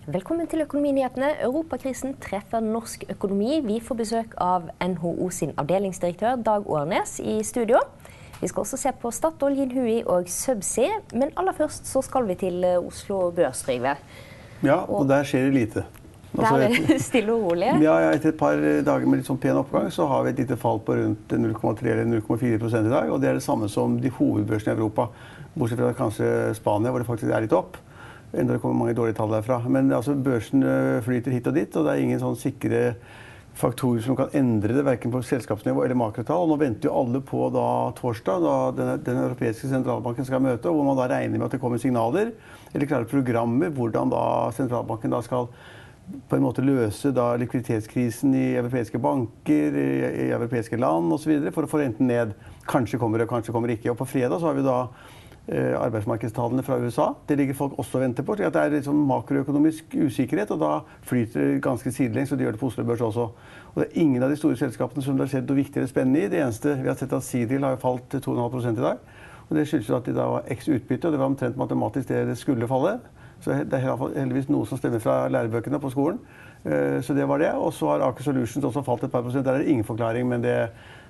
Velkommen til Økonominyhetene. Europakrisen treffer norsk økonomi. Vi får besøk av NHO sin avdelingsdirektør Dag Årnes i studio. Vi skal også se på Statoil, Jinhui og Subsea, men aller først så skal vi til Oslo Børs, Trygve. Ja, og der skjer det lite. Der er det stille og rolig. Ja, etter et par dager med litt sånn pen oppgang så har vi et lite fall på rundt 0,3 eller 0,4% i dag, og det er det samme som de hovedbørsene i Europa, bortsett fra kanskje Spania, hvor det faktisk er litt opp. Enda det kommer mange dårlige tall derfra. Men altså, børsen flyter hit og dit, og det er ingen sånn sikre faktorer som kan endre det, hverken på selskapsnivå eller makrotall. Og nå venter jo alle på da torsdag, da den europeiske sentralbanken skal møte, og hvor man da regner med at det kommer signaler, eller klare programmer, hvordan da sentralbanken da skal på en måte løse da likviditetskrisen i europeiske banker, i europeiske land og så videre, for å få renten ned. Kanskje kommer det, kanskje kommer det ikke. Og på fredag så har vi da arbeidsmarkedstallene fra USA. Det ligger folk også og venter på. Det er litt sånn makroøkonomisk usikkerhet, og da flyter det ganske sidelengs, og det gjør det på Oslo Børs også. Og det er ingen av de store selskapene som det har skjedd noe viktigere spennende i. Det eneste vi har sett at Seadrill har falt 2,5% i dag. Og det skyldes at de da var x-utbytte, og det var omtrent matematisk det skulle falle. Så det er heldigvis noe som stemmer fra lærebøkene på skolen. Så det var det. Og så har Aker Solutions også falt et par prosent. Der er det ingen forklaring, men det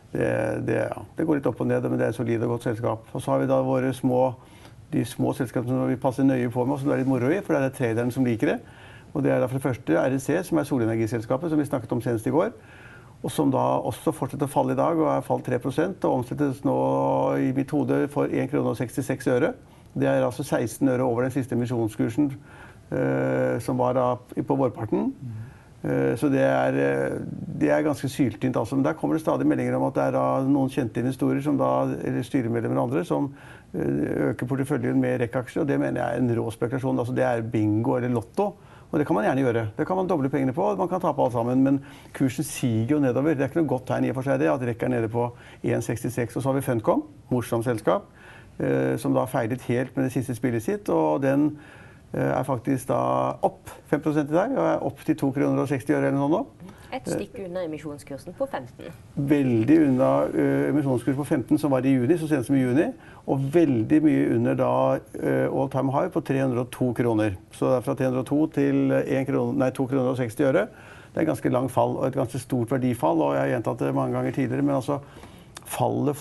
går litt opp og ned, men det er et solid og godt selskap. Og så har vi da de små selskapene som vi passer nøye på med, og som det er litt moro i, for det er traderne som liker det. Og det er da for det første REC, som er solenergiselskapet, som vi snakket om senest i går, og som da også fortsetter å falle i dag, og har falt 3%, og omsettes nå i mitt hode for 1,66 kroner. Det er altså 16 øre over den siste emisjonskursen som var da på vårparten. Så det er ganske syltynt. Altså. Men der kommer det stadig meldinger om at det er noen kjente investorer, eller styremedlemmer og andre, som øker porteføljen med REC-aksjer, og det mener jeg er en rå spekulasjon. Altså, det er bingo eller lotto, og det kan man gjerne gjøre. Det kan man doble pengene på, man kan tape alt sammen, men kursen siger jo nedover. Det er ikke noe godt tegn i og for seg det, at REC er nede på 1,66. Og så har vi Funcom, morsomt selskap, som da feilet helt med det siste spillet sitt, og den er faktisk da opp 5% i dag, og er opp til 2,60 kroner eller noe nå. Et stykke under emisjonskursen på 15. Veldig unna emisjonskursen på 15 som var i juni, så sent som i juni, og veldig mye under da all time high på 302 kroner. Så det er fra 302 til 2,60 kroner. Det er et ganske langt fall, og et ganske stort verdifall, og jeg har gjentatt det mange ganger tidligere, men altså fallet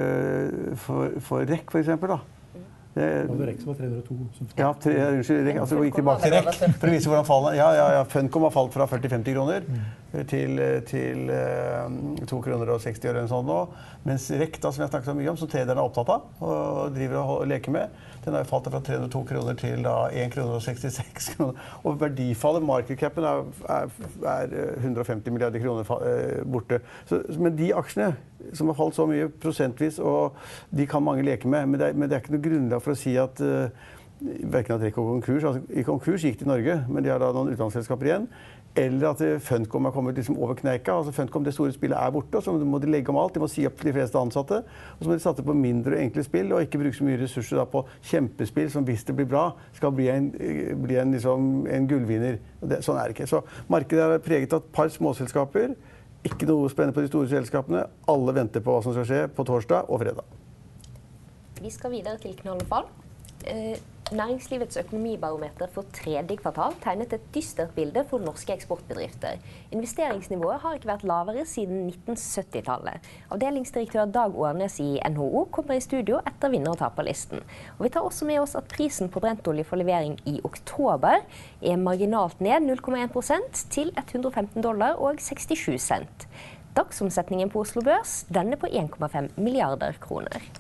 for REC for eksempel da. Det var REC som var 302. Ja, unnskyld, altså gå ikke tilbake til REC for å vise hvordan fallet. Ja, Funcom har falt fra 40-50 kroner til 2,60 kroner eller sånn nå. Mens REC, da, som jeg snakket så mye om, som traderne er opptatt av og driver og leker med, den har falt fra 302 kroner til 1,66 kroner. Og verdifallet, market capen, er 150 milliarder kroner borte. Men de aksjene som har falt så mye prosentvis, og de kan mange leke med, men det er ikke noe grunnlag for å si at hverken at REC og konkurs, altså, i konkurs gikk til Norge, men de har da noen utenlandsselskaper igjen, eller at Funcom har kommet liksom over kneika. Altså Funcom, det store spillet er borte, og så må de legge om alt, de må si opp de fleste ansatte, og så må de satse på mindre og enkle spill, og ikke bruke så mye ressurser da på kjempespill, som hvis det blir bra, skal bli en gullvinner. Sånn er det ikke. Så markedet er preget av et par småselskaper, ikke noe spennende på de store selskapene. Alle venter på hva som skal skje på torsdag og fredag. Vi skal videre til knall og fall. Næringslivets økonomibarometer for tredje kvartal tegnet et dystert bilde for norske eksportbedrifter. Investeringsnivået har ikke vært lavere siden 1970-tallet. Avdelingsdirektør Dag Årnes i NHO kommer i studio etter vinner- og taperlisten. Og vi tar også med oss at prisen på brentolje for levering i oktober er marginalt ned 0,1% til $115 og 67 cent. Dagsomsetningen på Oslo Børs, denne på 1,5 milliarder kroner.